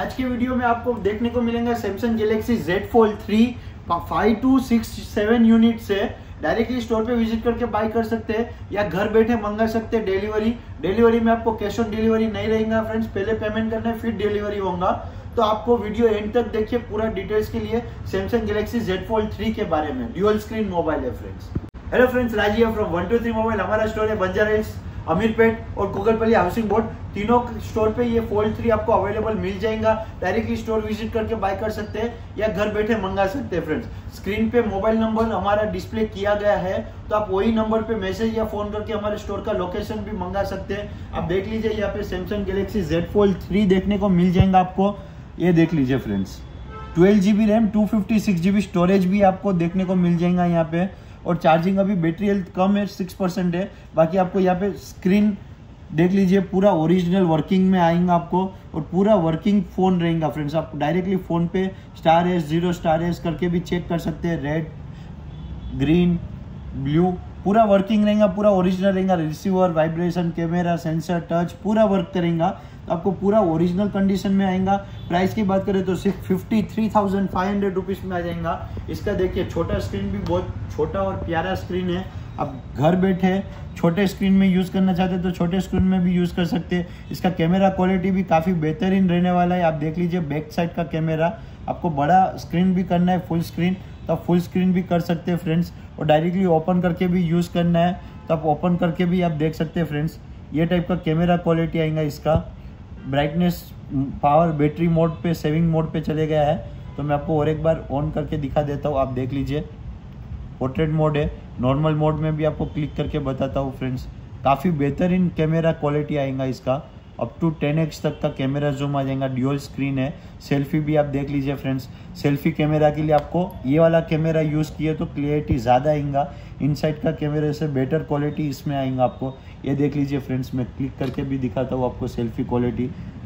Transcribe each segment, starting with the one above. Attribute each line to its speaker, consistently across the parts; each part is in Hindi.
Speaker 1: आज के वीडियो में आपको देखने को मिलेगा Samsung Galaxy Z Fold 3 5267 unit से डायरेक्टली स्टोर पे विजिट करके बाय कर सकते हैं या घर बैठे मंगा सकते हैं। डिलीवरी में आपको कैश ऑन डिलीवरी नहीं रहेगा फ्रेंड्स, पहले पेमेंट करना है फिर डिलीवरी होगा। तो आपको वीडियो एंड तक देखिए पूरा डिटेल्स के लिए सैमसंग गैलेक्सी Z Fold 3 के बारे में। ड्यूअल स्क्रीन मोबाइल है friends. Hello friends, Rajiv from 123 mobile. हमारा स्टोर है बंजारा हिल्स, अमीरपेट और कुकरपल्ली हाउसिंग बोर्ड, तीनों स्टोर पे ये फोल्ड 3 आपको अवेलेबल मिल जाएगा। डायरेक्टली स्टोर विजिट करके बाय कर सकते हैं या घर बैठे मंगा सकते हैं फ्रेंड्स। स्क्रीन पे मोबाइल नंबर हमारा डिस्प्ले किया गया है, तो आप वही नंबर पे मैसेज या फोन करके हमारे स्टोर का लोकेशन भी मंगा सकते हैं। आप देख लीजिए यहाँ पे सैमसंग गैलेक्सी Z Fold 3 देखने को मिल जाएगा आपको। ये देख लीजिए friends, 12 GB RAM, 256 GB storage भी आपको देखने को मिल जाएगा यहाँ पे। और चार्जिंग अभी बैटरी हेल्थ कम है, 6% है। बाकी आपको यहाँ पे स्क्रीन देख लीजिए पूरा ओरिजिनल वर्किंग में आएगा आपको, और पूरा वर्किंग फोन रहेगा फ्रेंड्स। आप डायरेक्टली फोन पे *S 0 * करके भी चेक कर सकते हैं। रेड, ग्रीन, ब्लू पूरा वर्किंग रहेगा, पूरा ओरिजिनल रहेगा। Receiver, vibration, camera, sensor, touch पूरा वर्क करेगा। तो आपको पूरा ओरिजिनल कंडीशन में आएगा। प्राइस की बात करें तो सिर्फ 53,500 रुपीज़ में आ जाएगा। इसका देखिए छोटा स्क्रीन भी बहुत छोटा और प्यारा स्क्रीन है। आप घर बैठे छोटे स्क्रीन में यूज़ करना चाहते हैं तो छोटे स्क्रीन में भी यूज़ कर सकते हैं। इसका कैमरा क्वालिटी भी काफ़ी बेहतरीन रहने वाला है। आप देख लीजिए बैक साइड का कैमरा। आपको बड़ा स्क्रीन भी करना है, फुल स्क्रीन, तो आप फुल स्क्रीन भी कर सकते हैं फ्रेंड्स। और डायरेक्टली ओपन करके भी यूज़ करना है तो आप ओपन करके भी आप देख सकते हैं फ्रेंड्स। ये टाइप का कैमरा क्वालिटी आएगा इसका। ब्राइटनेस, पावर, बैटरी मोड पे, सेविंग मोड पे चले गया है। तो मैं आपको और एक बार ऑन करके दिखा देता हूँ। आप देख लीजिए पोर्ट्रेट मोड है। नॉर्मल मोड में भी आपको क्लिक करके बताता हूँ फ्रेंड्स। काफ़ी बेहतरीन कैमरा क्वालिटी आएगा इसका। अप टू 10x तक का कैमरा जूम आ जाएगा। ड्यूअल स्क्रीन है। सेल्फी भी आप देख लीजिए फ्रेंड्स। सेल्फी कैमरा के लिए आपको ये वाला कैमरा यूज़ किए तो क्लियरिटी ज़्यादा आएगा। इनसाइड का कैमरे से बेटर क्वालिटी इसमें आएगा आपको। ये देख लीजिए फ्रेंड्स, मैं क्लिक करके भी दिखाता हूँ आपको सेल्फी क्वालिटी।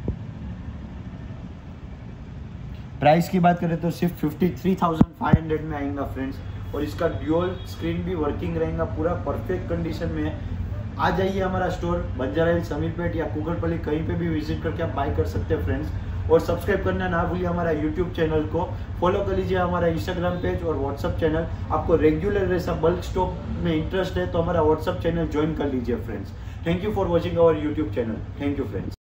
Speaker 1: प्राइस की बात करें तो सिर्फ 53,500 में आएगा फ्रेंड्स। और इसका ड्यूअल स्क्रीन भी वर्किंग रहेगा, पूरा परफेक्ट कंडीशन में है। आ जाइए हमारा स्टोर बंजारा हिल्स, अमीरपेट या कुकरपल्ली, कहीं पे भी विजिट करके आप बाय कर सकते हैं फ्रेंड्स। और सब्सक्राइब करना ना भूलिए हमारा यूट्यूब चैनल को। फॉलो कर लीजिए हमारा इंस्टाग्राम पेज और व्हाट्सअप चैनल। आपको रेगुलर ऐसा बल्क स्टॉक में इंटरेस्ट है तो हमारा व्हाट्सअप चैनल ज्वाइन कर लीजिए friends. Thank you for watching our YouTube channel. Thank you friends.